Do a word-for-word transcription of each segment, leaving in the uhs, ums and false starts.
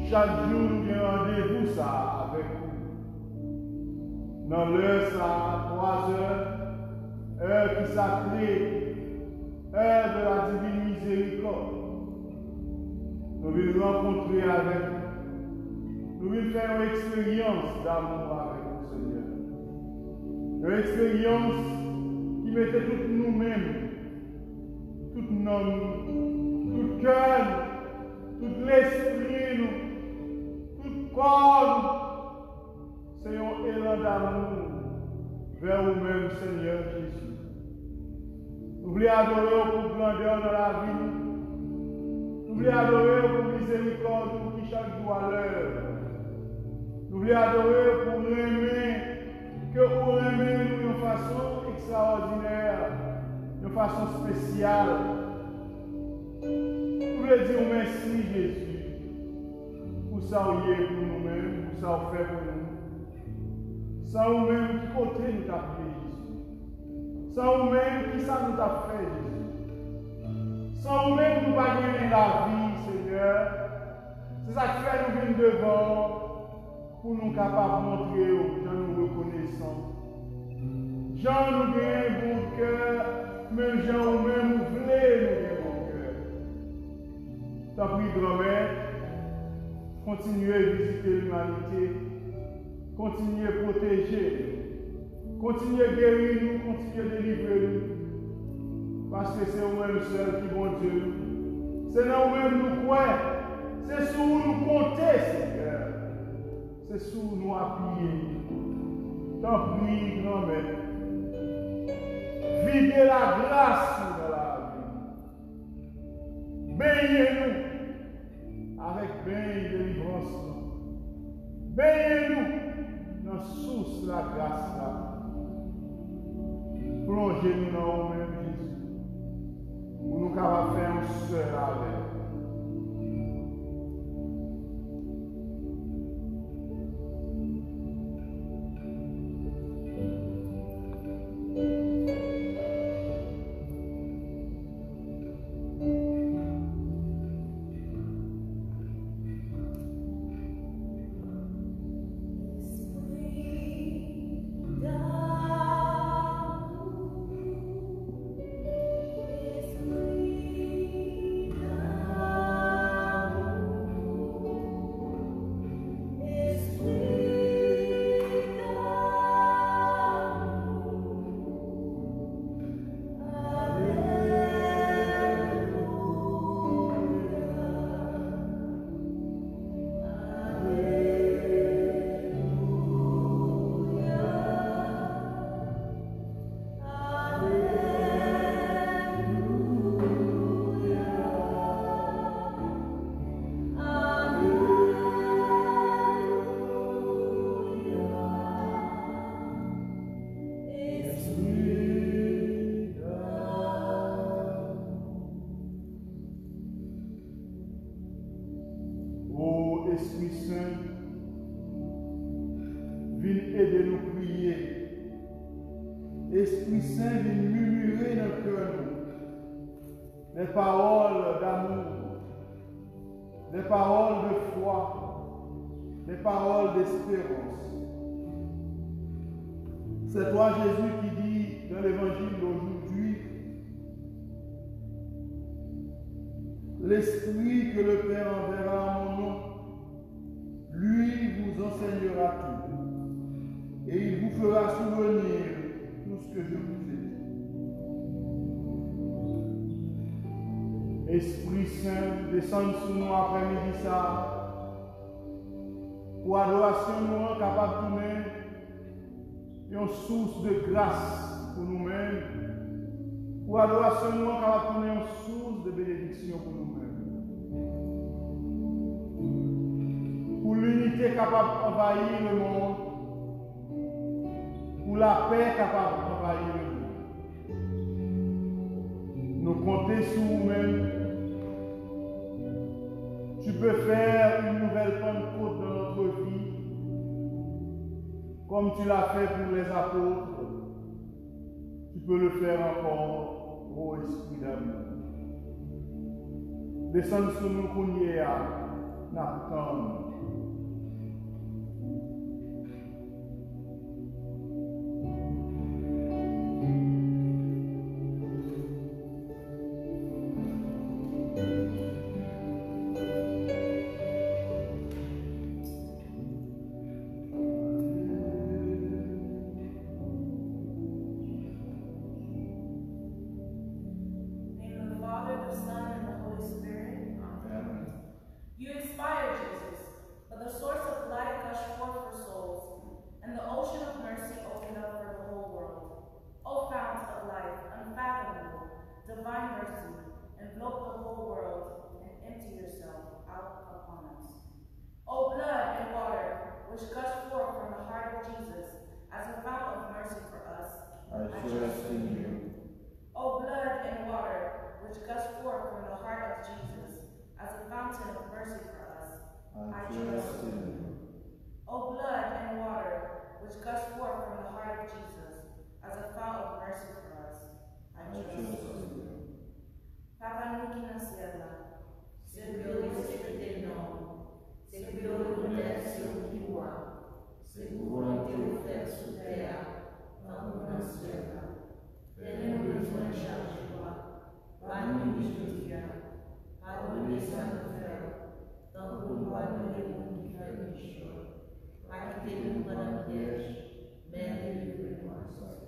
chaque jour, nous avons rendez-vous ça avec vous. Dans l'heure, ça, trois heures, heure qui sacrée, heure de la divine miséricorde. Nous voulons rencontrer avec vous. Nous voulons faire une expérience d'amour avec vous, Seigneur. Une expérience qui mettait toutes nous-mêmes, tout nom, tout cœur, tout l'esprit, nous, tout corps. C'est un élan d'amour vers vous-même, Seigneur Jésus. Nous voulons adorer pour grandeur dans la vie. Nous voulons adorer pour miséricorde qui chaque jour à l'heure. Nous voulons adorer pour aimer, que pour aimer nous d'une façon extraordinaire, d'une façon spéciale. Nous voulons dire merci Jésus pour ça vous est pour nous-mêmes, pour ça vous fait pour nous. Sans vous-même qui côté nous t'a fait Jésus. Sans vous-même qui ça nous t'a fait Jésus. Sans vous-même nous pas gagner la vie Seigneur. C'est ça qui fait nous venir devant. Pour nous capables de montrer aux gens nous reconnaissants. Jean nous gagne bon cœur, même Jean ou même nous voulons nous gagne bon cœur. T'as pris grand-mère, continuez à visiter l'humanité, continuez à protéger, continuez à guérir nous, continuez à délivrer nous. Parce que c'est vous-même seul qui bon Dieu. C'est là vous-même nous croyons. C'est sur vous nous comptez, Seigneur. C'est sous nous appuyer. T'en prie, grand-mère. Videz la grâce dans la vie. Baignez-nous avec bain de délivrance. Baignez-nous dans la source de la grâce là. Plongez-nous dans nous-mêmes, Jésus. Pour nous capables faire un seul avec. Esprit Saint, viens aider nous prier. Esprit Saint, viens murmurer dans le cœur les paroles d'amour, les paroles de foi, les paroles d'espérance. C'est toi, Jésus, qui dit dans l'évangile d'aujourd'hui, l'Esprit que le Père enverra en mon nom, lui vous enseignera tout, et il vous fera souvenir tout ce que je vous ai dit. Esprit Saint, descend sur nous après-midi ça, pour adoration nous capable de tourner une source de grâce pour nous-mêmes, pour adoration nous capable de tourner une source de bénédiction pour nous-mêmes. Pour l'unité capable d'envahir le monde, pour la paix capable d'envahir le monde. Nous comptons sur nous-mêmes. Tu peux faire une nouvelle Pentecôte dans notre vie, comme tu l'as fait pour les apôtres. Tu peux le faire encore, ô Esprit d'amour. Descends sur nous qu'on y est, n'attendons. Divine mercy, envelope the whole world and empty yourself out upon us. O blood and water, which gush forth from the heart of Jesus as a fountain of mercy for us, I trust in you. O blood and water, which gush forth from the heart of Jesus as a fountain of mercy for us, I trust in you. O blood and water, which gush forth from the heart of Jesus as a fountain of mercy for us, I trust in you. Papa nous qui dans le ciel là, c'est glorieux tes noms, c'est glorieux sur qui voit, c'est volonté offerte sur terre, dans le ciel là. Fais-nous besoin charger toi, pardonne-nous je Dieu, pardonnez sans nous faire, tant que nous pardonnons qui fait méchant, pas quitter-nous pendant le piège, mais délivre-nous à ça.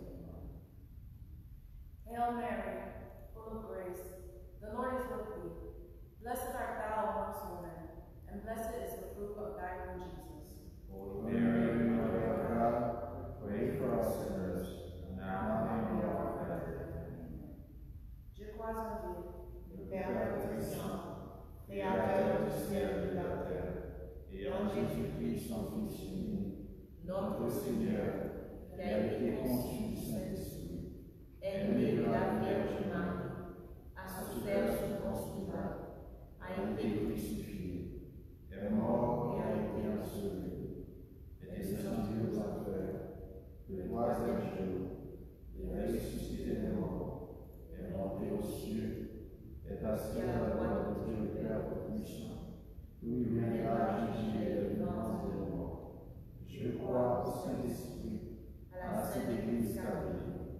Hail Mary, full of grace, the Lord is with thee. Blessed art thou amongst women, and blessed is the fruit of thy womb, Jesus. Holy Mary, Mother of God, pray for us sinners, now and in the hour of our death. Je crois en Dieu, le Père Tout-Puissant, Créateur du ciel et de la terre, et en Jésus-Christ, son Fils unique, notre Seigneur, qui a été conçu du Saint-Esprit, est né de la Vierge Marie, a souffert sous Ponce Pilate, a été crucifié, est mort et a été enseveli, est descendu aux enfers, le troisième jour, il est ressuscité des morts, est monté aux cieux, est assis à la droite de Dieu le Père Tout-Puissant, d'où il viendra juger les vivants et les morts. Je crois au Saint-Esprit, à la Sainte Église catholique,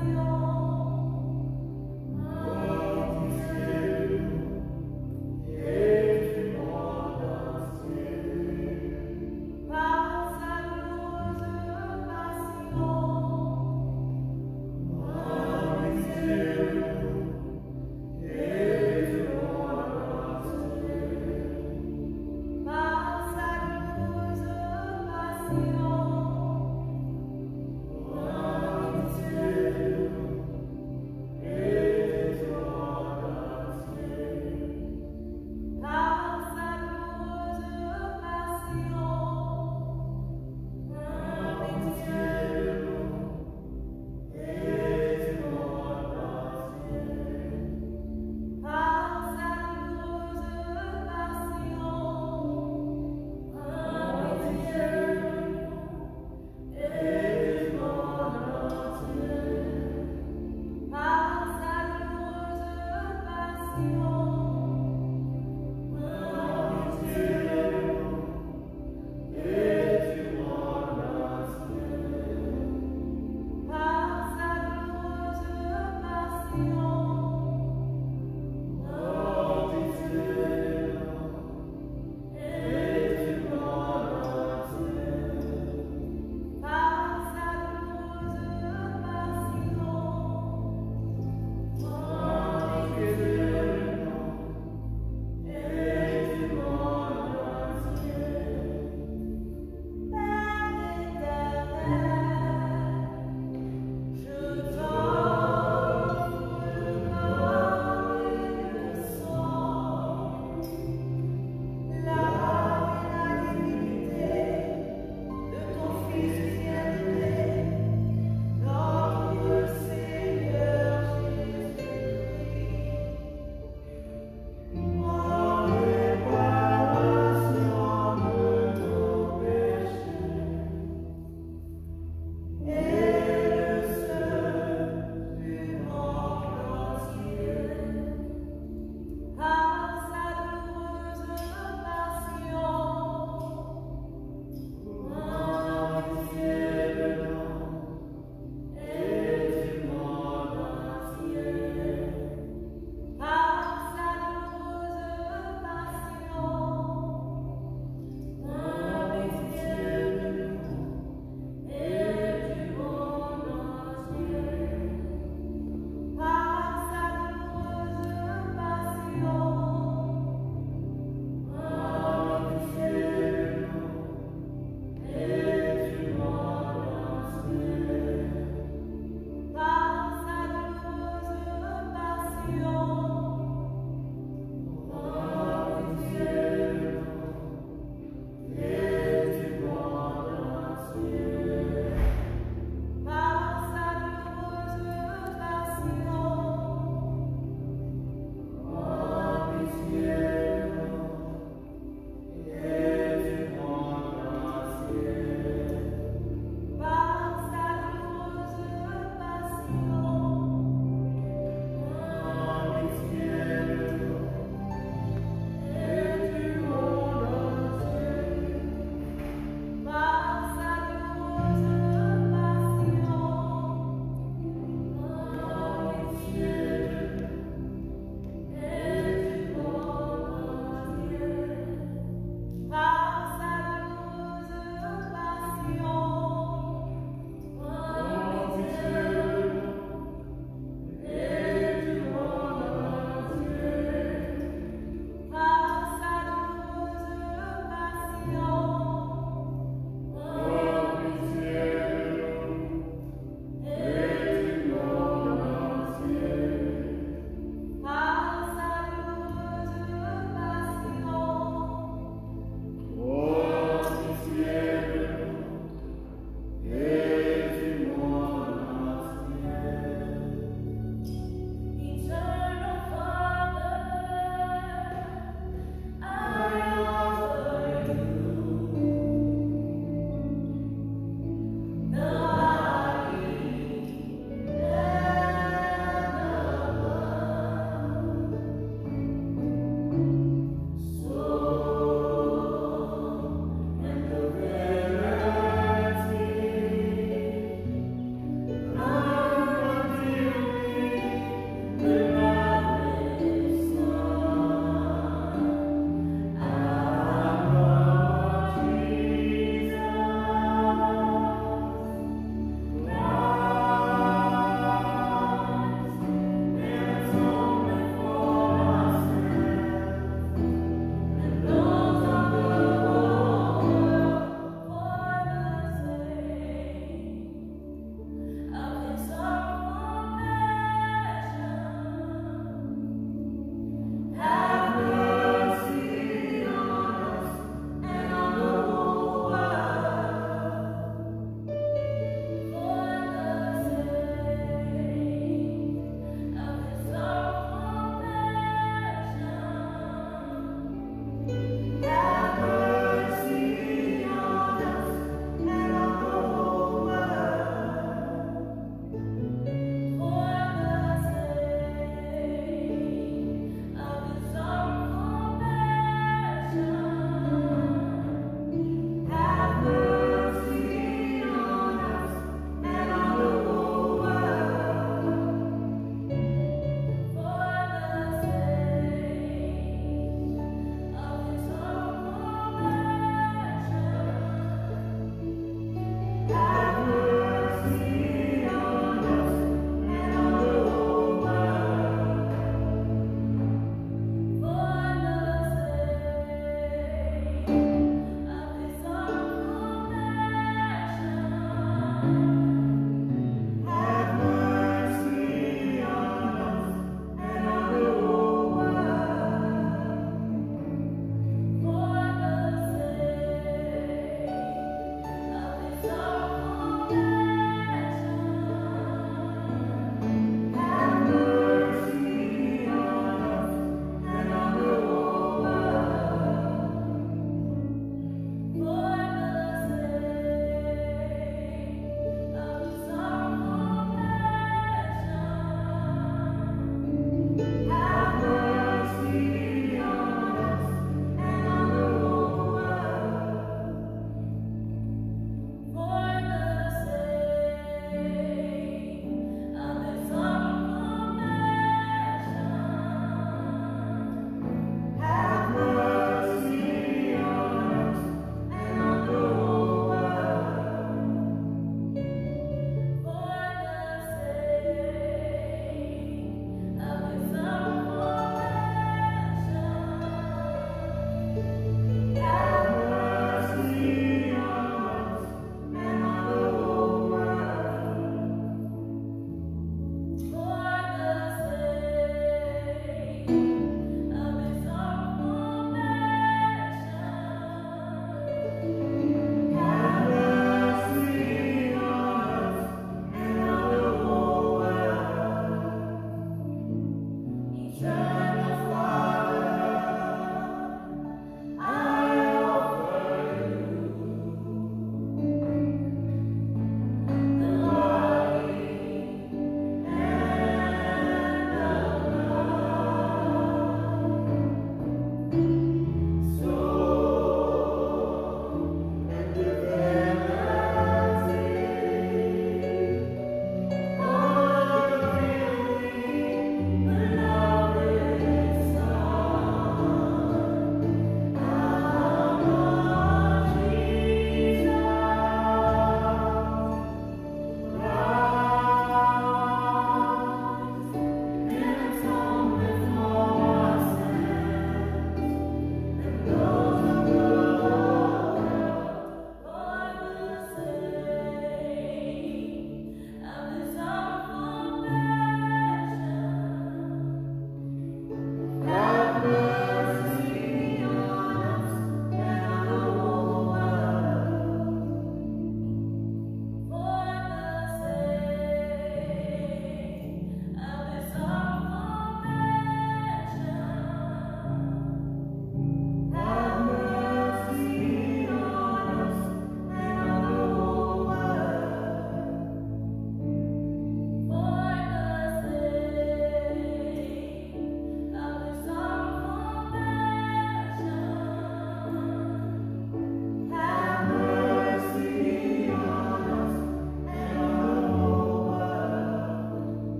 Passion.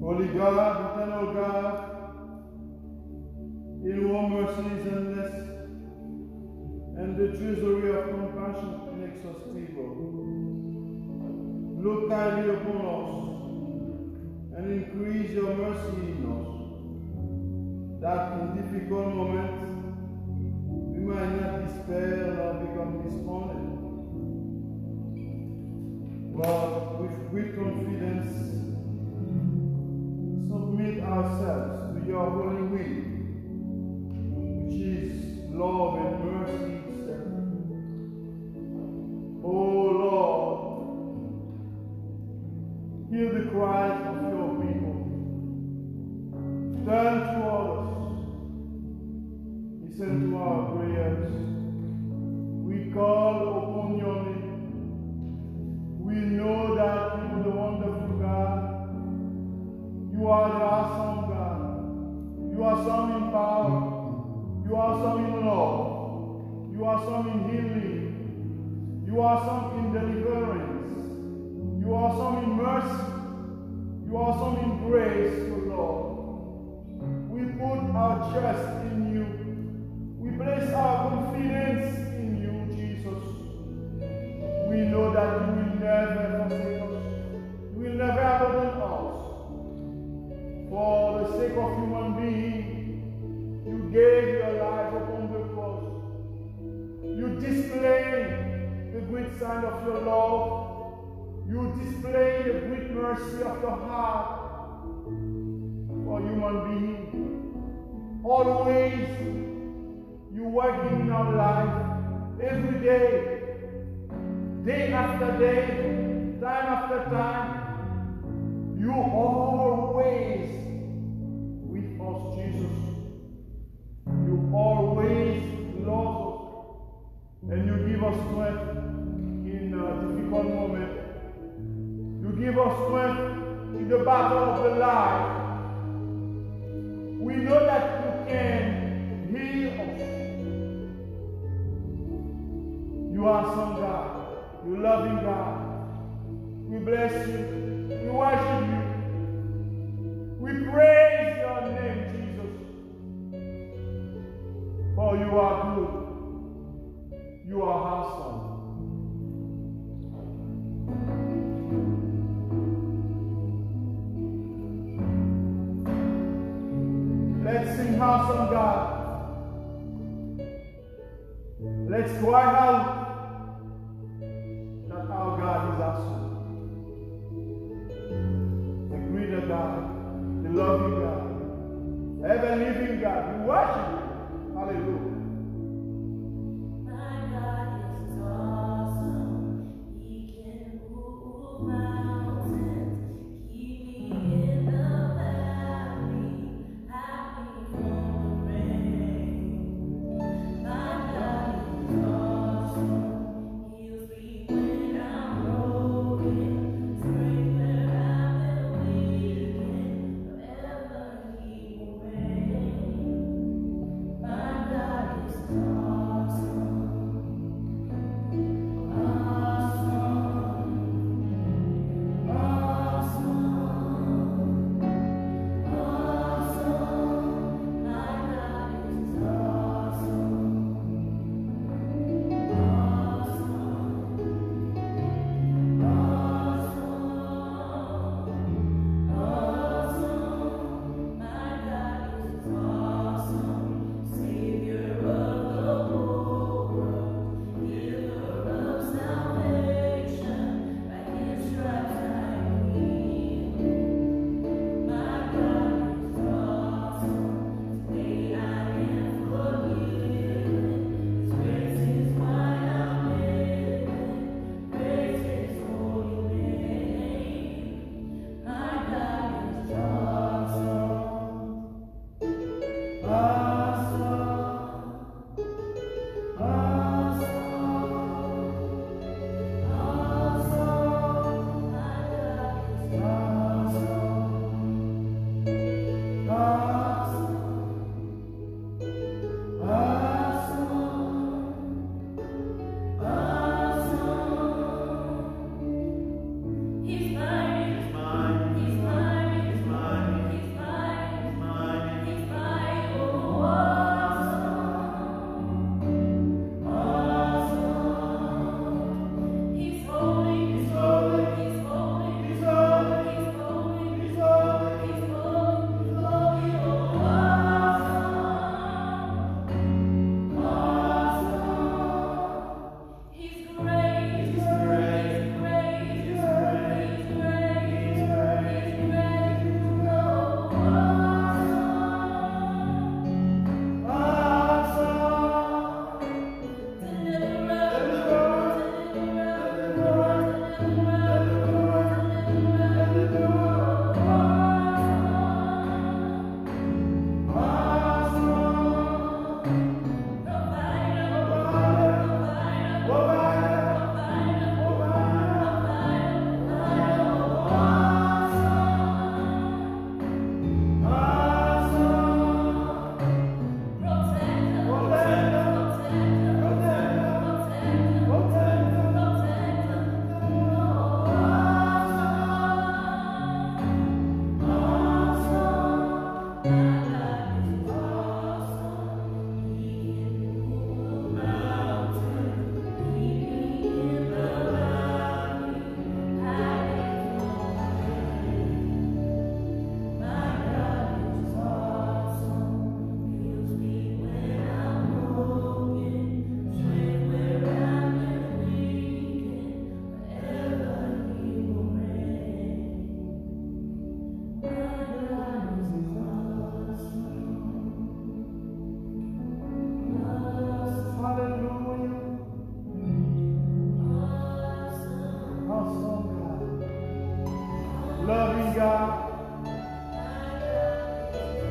Holy God, eternal God, in your mercy is endless, and the treasury of compassion inexhaustible. Look kindly upon us, and increase your mercy in us, that in difficult moments we might not despair nor become despondent. But with great confidence, submit ourselves to your holy will, which is love and mercy itself. O Lord, hear the cries of your people. Turn toward us. Listen to our prayers. We call upon your name. We know that you are the wonderful God. You are the awesome God. You are awesome in power. You are awesome in love. You are awesome in healing. You are awesome in deliverance. You are awesome in mercy. You are awesome in grace, O Lord. We put our trust in you. We place our confidence in you, Jesus. We know that you will never forsake us. You will never abandon us. For the sake of human being, you gave your life upon the cross. You displayed the great sign of your love. You displayed the great mercy of your heart for human being. Always, you working in our life every day. Day after day, time after time, you always with us, Jesus. You always love us, and you give us strength in a difficult moment. You give us strength in the battle of the life. We know that you can heal us. You are some God. You loving God. We bless you. We worship you. We praise your name, Jesus. For you are good. You are awesome. Let's sing awesome God. Let's cry out. Our God is awesome. The greater God, the loving God, ever living God. We worship you. Hallelujah. My God is awesome. He can move mountains. Keep me in the valley. Hide me from the rain. My God is awesome. My God.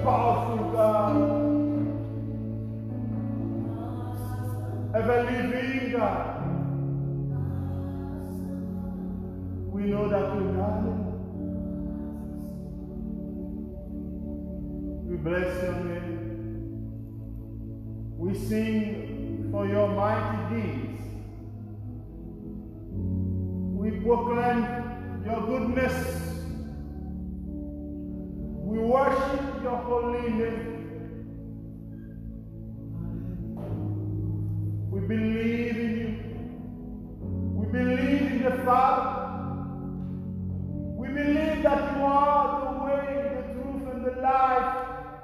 powerful God, ever living God. We know that you're God. We bless your name. We sing for your mighty deeds. We proclaim your goodness. We worship your holy name. We believe in you. We believe in the Father. We believe that you are the way, the truth, and the life.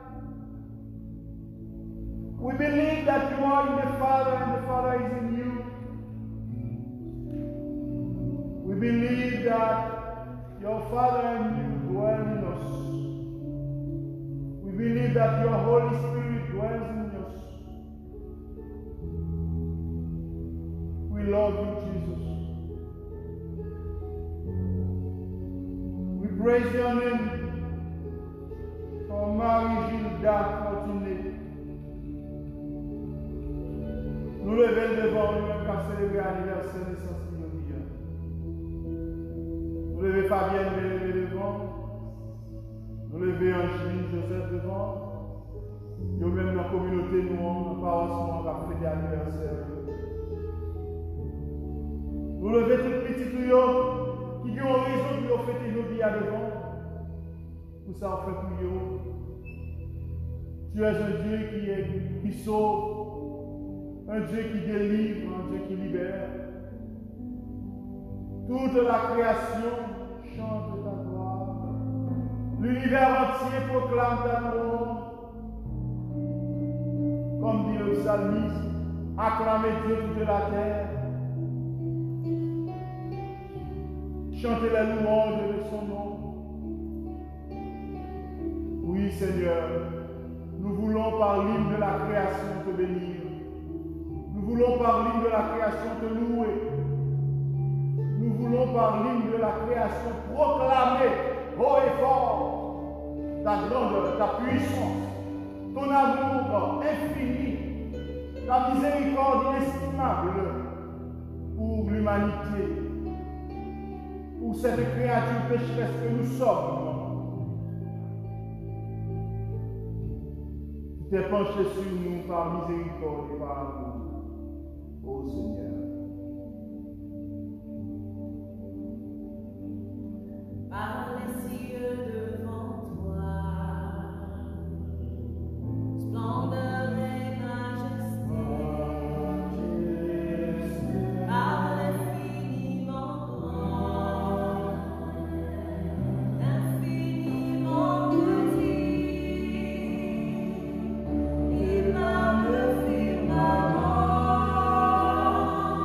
We believe that you are in the Father and the Father is in you. We believe that your Father and you dwell in us. We believe that your Holy Spirit dwells in us. We love you, Jesus. We praise your name for Marie-Gilda Fortuné. Nous levons devant nous car célébrer l'anniversaire de naissance de nos vies. Nous levons Fabienne Bélé devant. Nous levons Angeline Joseph devant. Nous même dans la communauté, nous avons paroisse, nous avons fait l'anniversaire. Nous levons tout le petit tuyau qui ont raison de fêter nos vies devant. Pour ça, on fait pour eux. Tu es un Dieu qui, est, qui sauve. Un Dieu qui délivre, un Dieu qui libère. Toute la création chante ta gloire. L'univers entier proclame ta louange. Comme dit le psalmiste, acclamez Dieu toute la terre. Chantez la louange de son nom. Oui, Seigneur, nous voulons par l'hymne de la création te bénir. Nous voulons par l'hymne de la création te louer. Nous voulons par l'hymne de la création proclamer haut et fort ta grandeur, ta puissance, ton amour infini, ta miséricorde inestimable pour l'humanité, pour cette créature pécheresse que nous sommes. Tu t'es penché sur nous par miséricorde et par amour. Ô Seigneur. Par les cieux devant toi, splendeur et majesté, par l'infiniment grand, infiniment petit, et par le firmament.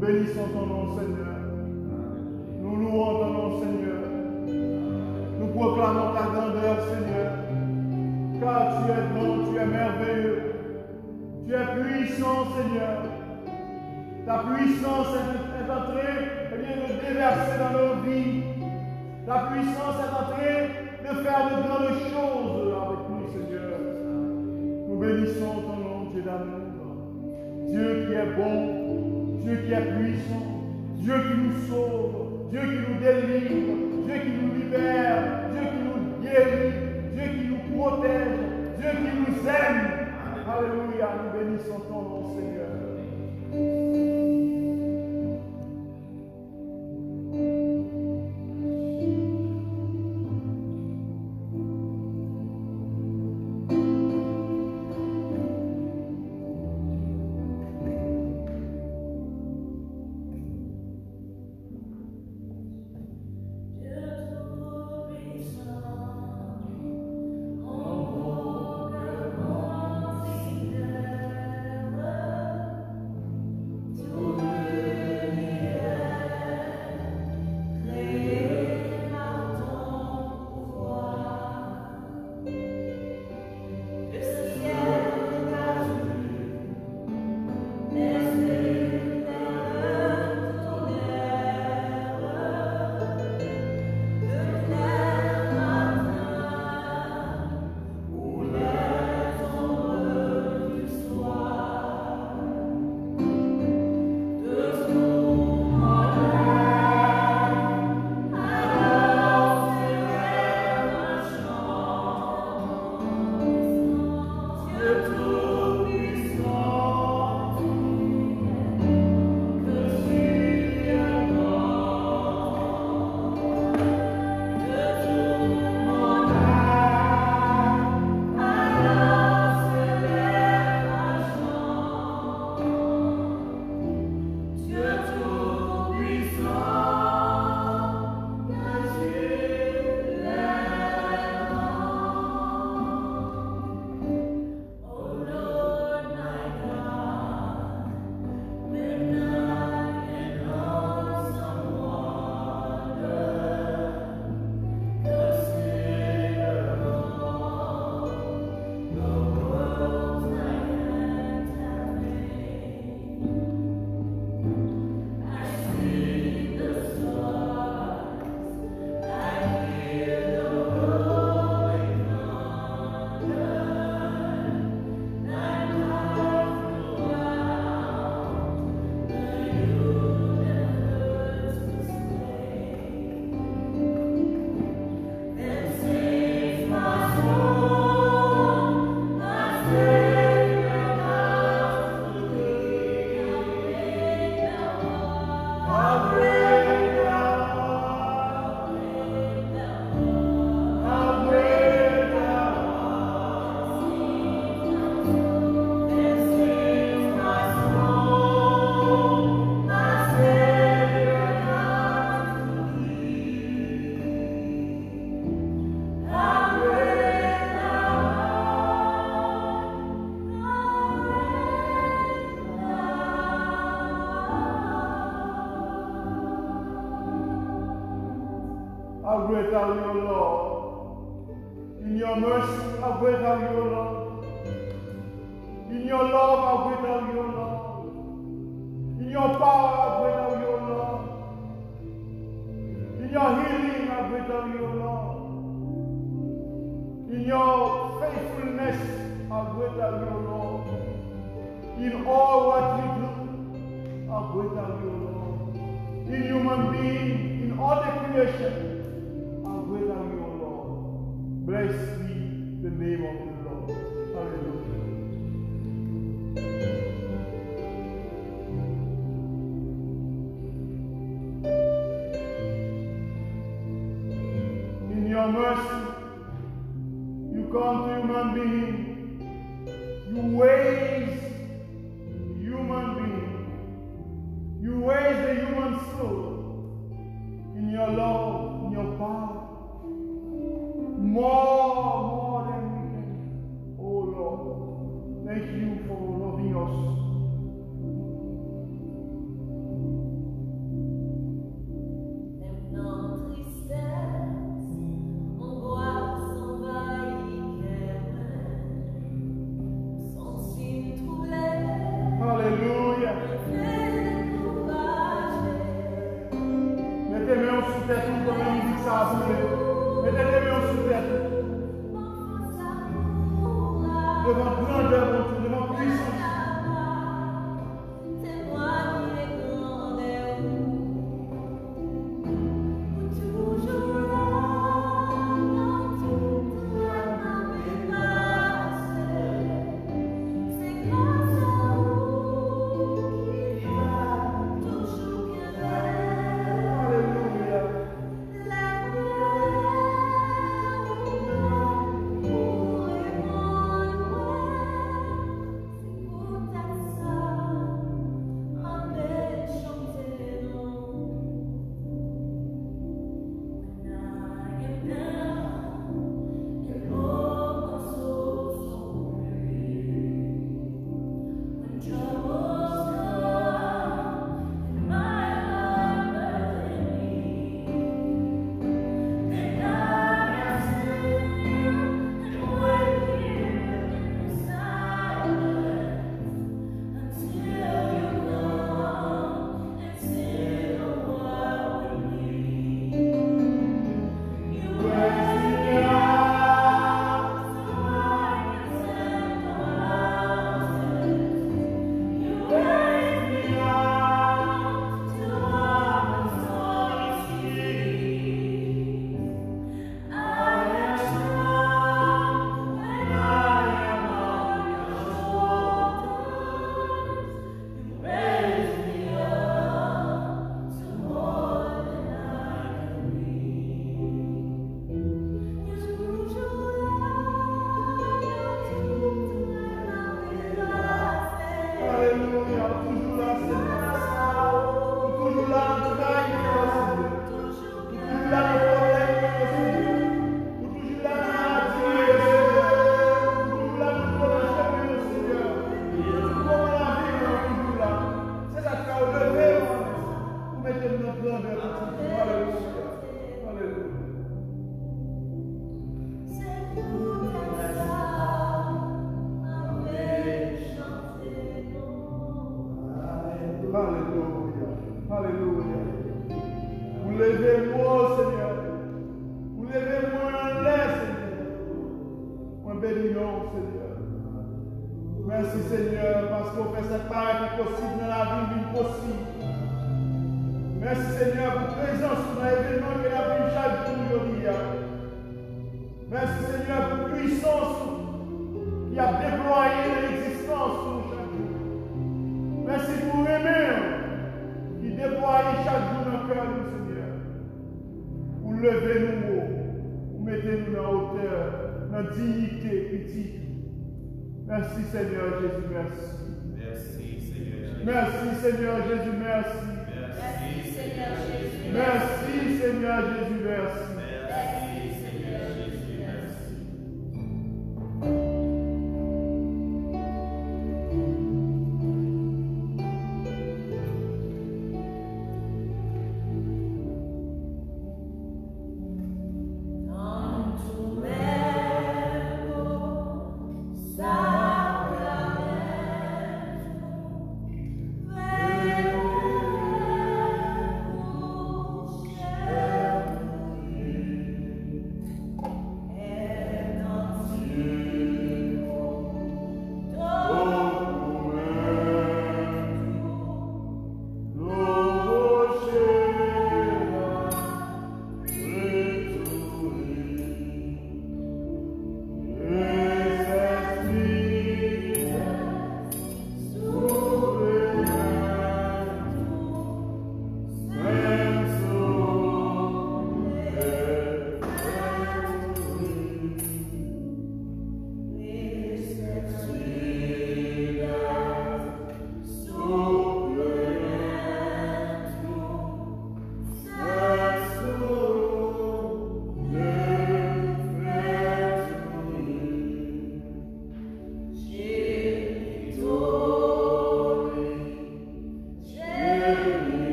bénissons ton nom, Seigneur. Nous louons ton nom, Seigneur. Nous proclamons ta grandeur, Seigneur. Car tu es bon, tu es merveilleux. Tu es puissant, Seigneur. Ta puissance est, est entrée eh bien, de déverser dans nos vies. Ta puissance est entrée de faire de grandes choses avec nous, Seigneur. Nous bénissons ton nom, Dieu d'amour. Dieu qui est bon, Dieu qui est puissant, Dieu qui nous sauve, Dieu qui nous délivre, Dieu qui nous libère, Dieu qui nous guérit, Dieu qui nous protège, Dieu qui nous aime. Alléluia, nous bénissons ton nom, Seigneur. How great are you, Lord? In your mercy, how great are you, Lord? In your love, how great are you, Lord? In your power, how great are you, Lord? In your healing, how great are you, Lord? In your faithfulness, how great are you, Lord? In all what you do, how great are you, Lord? In human being, in all the creation, how great are you, Lord? Bless be the name of the Lord. Hallelujah. In your mercy, you come to human being. You raise human being. You raise the human soul in your love, in your power. More, more than we can. Oh Lord, thank you for loving us. tête comme la musique ça a boulé. Mettez les mains sous tête. Devant grandeur, mon Dieu, devant puissance. Merci Seigneur Jésus, merci. Merci Seigneur Jésus. Merci Seigneur Jésus, merci. Merci Seigneur Jésus. Merci Seigneur Jésus, merci. Merci Seigneur Jésus, merci. Thank you.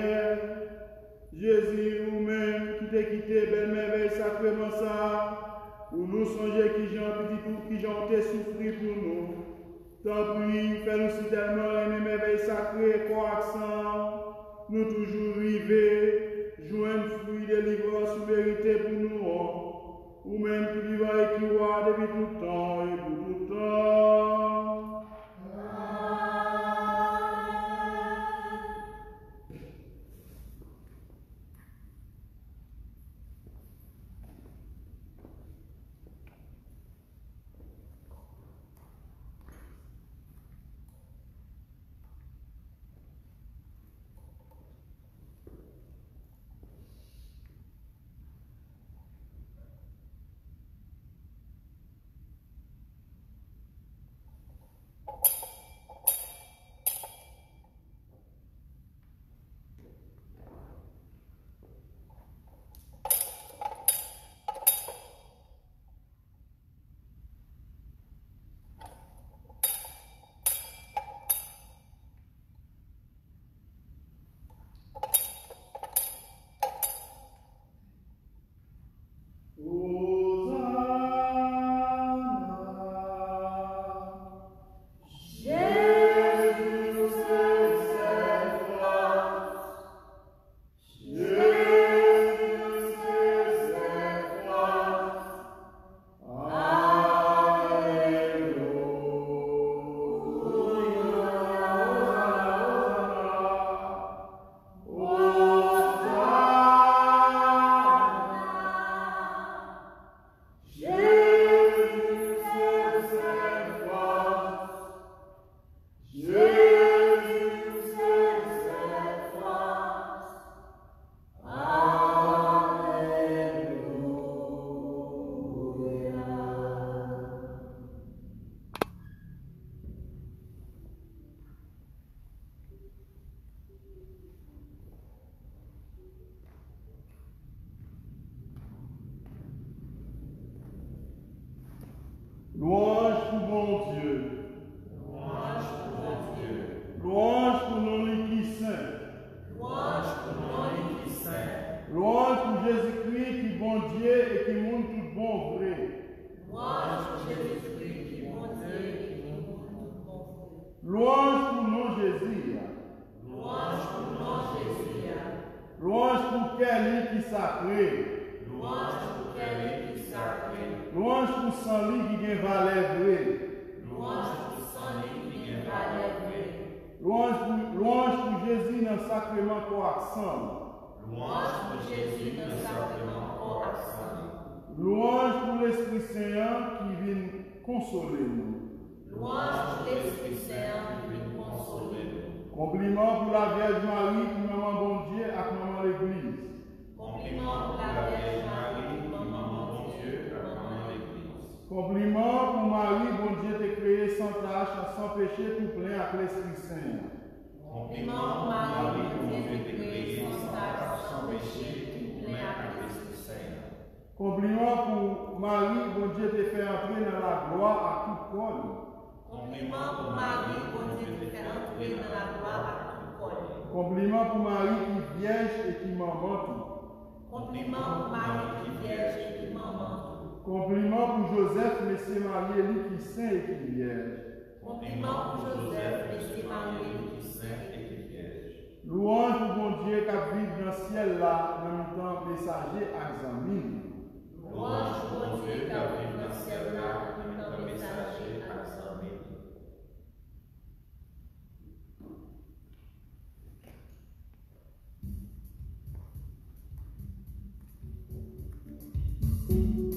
prière. Jésus, vous-même, qui t'es quitté, belle merveille sacrément ça, pour nous songer qui j'en petit tout, qui j'en t'ai souffri pour nous. Tant pis, fais-nous si tellement aimer merveille sacrée, croissant, nous toujours rivés, joindre fruit de délivrance mérité pour nous, ou même qui vivra et qui roi depuis tout temps et pour tout temps. Louange pour bon Dieu. Louange pour bon Dieu. Louange pour nos lits saints. Louange pour nos lits saints. Louange pour Jésus-Christ qui bon Dieu et qui montre tout bon vrai. Louange pour Jésus-Christ qui bon Dieu et qui montre tout bon vrai. Louange pour nos Jésus. Louange pour nos Jésus. Louange pour Kelly qui sacré. Louange pour Kelly qui sacré. Louange pour Sanli qui gagne valeur vrai. Louange pour Sanli qui gagne valeur vrai. Louange pour, louange pour Jésus dans le sacrement croissant. Louange pour Jésus dans le sacrement croissant. Louange pour l'Esprit Saint qui vient consoler nous. Louange pour l'Esprit Saint qui vient consoler nous. Compliment pour la Vierge Marie qui maman bon Dieu et maman l'Église. Compliment pour la Vierge Marie qui maman bon Dieu et maman l'Église. Compliment pour Marie, bon Dieu t'a créé sans tâche, sans péché, tout plein avec l'Esprit Saint. Compliment pour Marie, bon Dieu t'a créé sans tâche, sans péché, tout plein avec l'Esprit Saint. Compliment pour Marie, bon Dieu t'a fait entrer dans la gloire à tout col. Compliment pour Marie, bon Dieu t'a fait entrer dans la gloire à tout col. Compliment pour Marie qui vierge et qui maman tout. Compliment pour Marie qui vierge et qui maman tout. Compliment pour Joseph, Messieurs Marie, lui qui saint et qui vierge. Compliment pour Joseph, Messieurs Marie, qui saint et qui vierge. Louange pour bon Dieu qui vit dans le ciel là, dans le temps messager à Zamine. Louange pour bon Dieu qui vit dans le ciel là, dans le temps messager à Zamine. Thank you.